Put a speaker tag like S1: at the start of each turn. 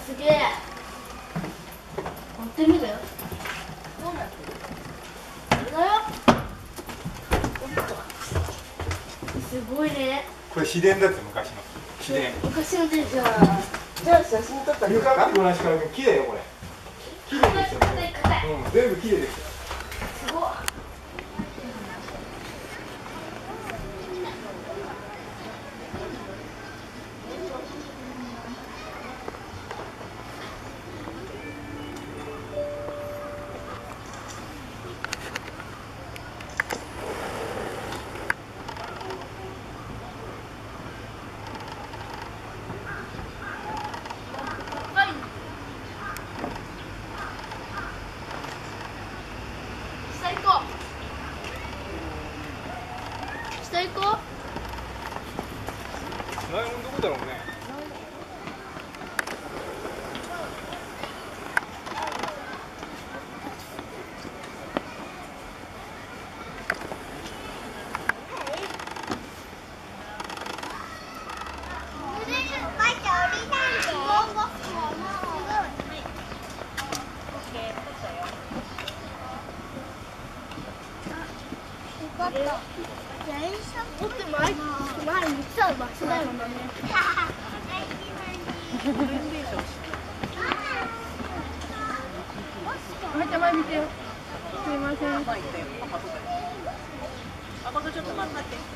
S1: すげえ。乗ってみるよ。どうなってる？これだよ。すごいね。
S2: これ市電だって昔の市電。
S1: 昔のでじゃあ写真撮ったら。
S2: 床がご覧しから綺麗よこれ。綺麗ですよね。うん、全部綺麗ですよ。
S1: すごい。下行こう。
S2: ライオンどこだろうね。
S1: だって前に来た場所だよね。はい、前見てよ。すいません。
S3: パパとちょっと待って。